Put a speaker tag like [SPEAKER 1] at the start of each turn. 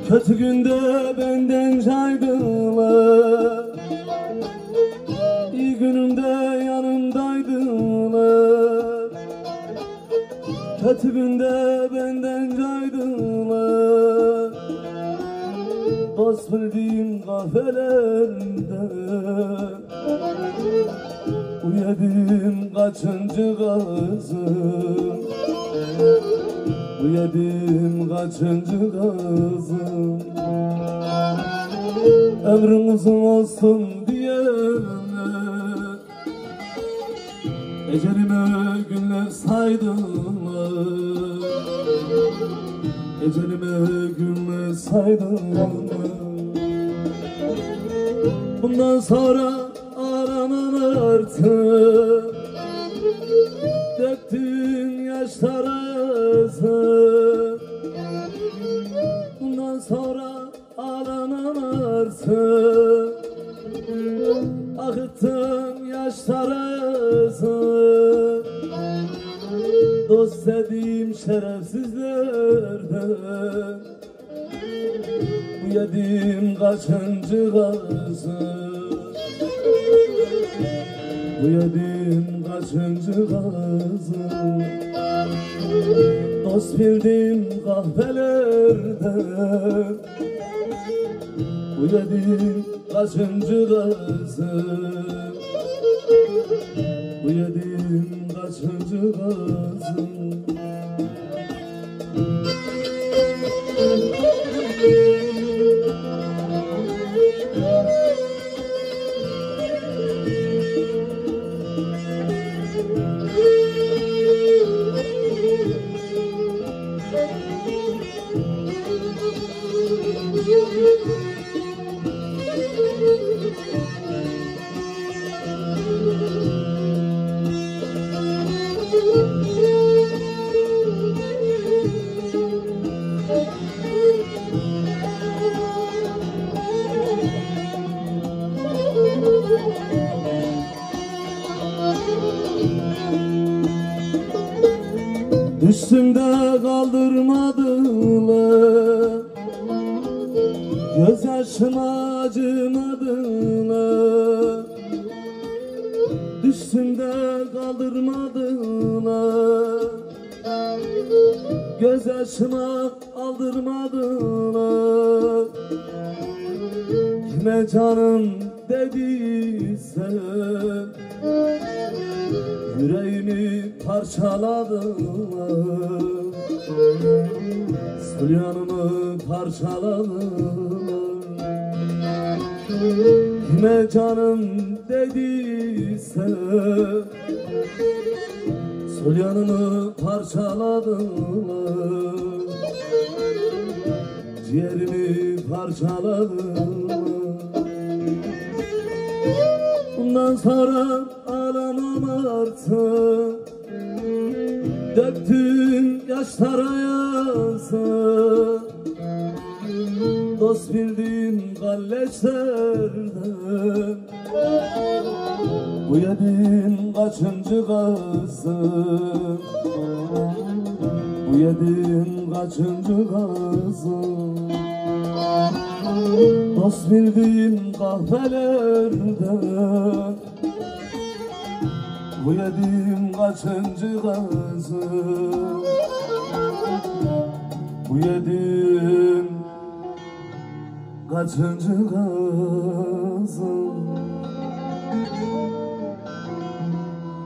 [SPEAKER 1] Kötü günde benden caydılar, iyi günümde yanımdaydılar. Kötü günde benden caydılar, dost bildiğim kahvelerde. Bu yedim kaçıncı gazım, bu yedim kaçıncı gazım. Ömrüm uzun olsun diye ecelime günler saydılar, ecelime günler saydılar. Bundan sonra aramam artık, döktüğün yaşlara yazık. Bundan sonra ağlamam artık, akıttığın yaşlara yazık. Dost dediğim şerefsizlerden bu yediğim kaçıncı gazım, bu yediğim kaçıncı gazım. Dost bildiğim kahvelerde bu yediğim kaçıncı gazım, bu yediğim kaçıncı gazım. Üstümde kaldırmadılar, gözyaşıma acımadılar. Üstümde kaldırmadılar, gözyaşıma aldırmadılar. Kime canım dediyse yüreğimi parçaladılar, sülyanımı parçaladılar. Kime canım dediyse sülyanımı parçaladılar, ciğerimi parçaladılar. Bundan sonra ağlamam artık, döktüğüm yaşlara yazık. Dost bildiğim galleçlerden bu yediğim kaçıncı gazım, bu yediğim kaçıncı gazım. Dost bildiğim kahvelerde bu yediğim kaçıncı gazım, bu yediğim kaçıncı gazım.